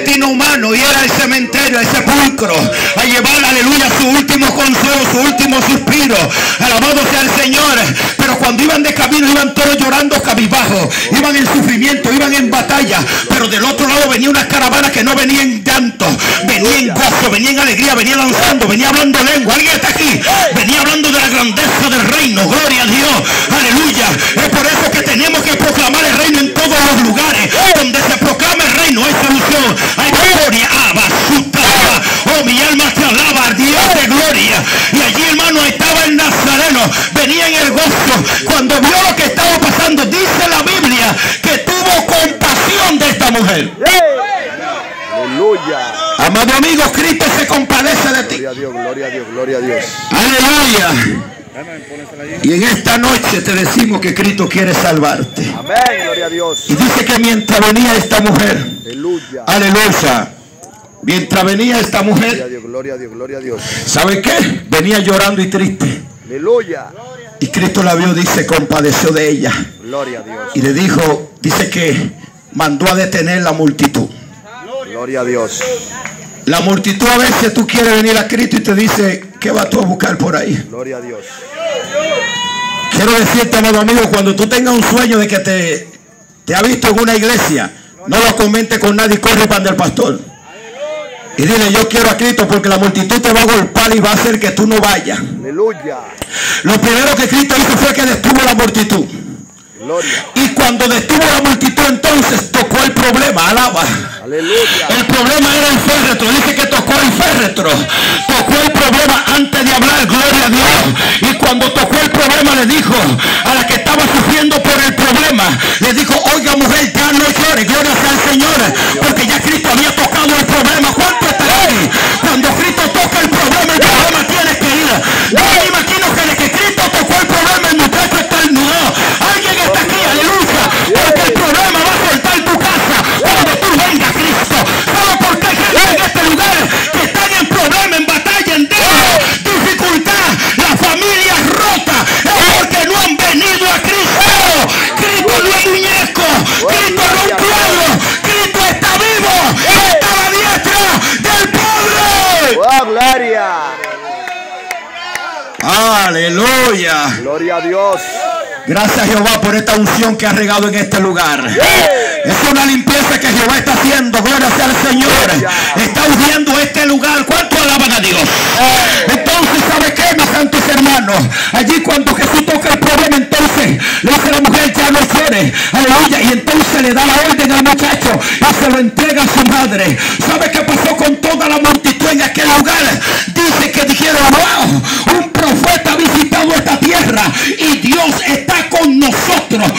destino humano, y era el cementerio, el sepulcro, a llevar, aleluya, su último consuelo, su último suspiro. Alabado sea el Señor. Pero cuando iban de camino, iban todos llorando cabizbajo, iban en sufrimiento, iban en batalla. Pero del otro lado venía una caravana que no venía en llanto, venía en gozo, venía en alegría, venía lanzando, venía hablando lengua. ¿Alguien está aquí? Venía hablando de la grandeza del reino. Gloria a Dios, aleluya. Es por eso que tenemos que proclamar el reino en todos los lugares. Donde se proclama el reino hay solución, hay gloria. Oh, mi alma te alaba, Dios de gloria. Y allí, hermano, estaba el Nazareno, venía en el gozo. Cuando vio lo que estaba pasando, dice la Biblia que tuvo compasión de esta mujer. Aleluya. Amado amigo, Cristo se compadece de ti. Gloria a Dios, gloria a Dios, gloria a Dios. Aleluya. Y en esta noche te decimos que Cristo quiere salvarte. Amén, gloria a Dios. Y dice que mientras venía esta mujer, Aleluya. aleluya, mientras venía esta Gloria a mujer, Dios, gloria a Dios, gloria a Dios. ¿sabe qué? Venía llorando y triste. Aleluya. Y Cristo la vio, dice, compadeció de ella. Gloria a Dios. Y le dijo, dice que mandó a detener la multitud. Gloria a Dios. La multitud a veces tú quieres venir a Cristo y te dice, ¿qué vas tú a buscar por ahí? Gloria a Dios. Quiero decirte, amado amigo, cuando tú tengas un sueño de que te ha visto en una iglesia, no lo comentes con nadie, corre para el pastor. Y dile, yo quiero a Cristo, porque la multitud te va a golpear y va a hacer que tú no vayas. Aleluya. Lo primero que Cristo hizo fue que detuvo la multitud. Gloria. Y cuando detuvo la multitud, entonces tocó el problema. Alaba. Aleluya. El problema era el féretro. Dice que tocó el féretro. Tocó el problema antes de hablar. Gloria a Dios. Y cuando tocó el problema, le dijo a la que estaba sufriendo por el problema, le dijo, oiga mujer, ya no llores. Gloria sea al Señor, porque ya Cristo había tocado el problema. ¿Cuánto está ahí? Cuando Cristo toca el problema tienes que ir. Yo me imagino que desde que Cristo tocó el problema, el muchacho está desnudado. Alguien está aquí, aleluya, porque el problema va a soltar tu casa cuando tú vengas, Cristo. ¿Sabes por qué hay gente en este lugar que están en problema, en batalla, en dificultad, la familia rota? Es porque no han venido a Cristo. Cristo no es muñeco, Cristo no es un pueblo, Cristo está vivo, está a la diestra del Padre. Oh, gloria. Aleluya. Gloria a Dios. Gracias, Jehová, por esta unción que ha regado en este lugar. Es una limpieza que Jehová está haciendo. Gloria sea al Señor. Está ungiendo este lugar. ¿Cuánto alaban a Dios? Entonces, ¿sabe qué, mis santos hermanos? Allí cuando Jesús toca el problema, entonces le dice a la mujer, ya no llores. Aleluya. Y entonces le da la orden al muchacho y se lo entrega a su madre. ¿Sabe qué pasó con toda la multitud en aquel lugar? Dice que dijeron, wow, un profeta ha visitado esta tierra y Dios está con nosotros.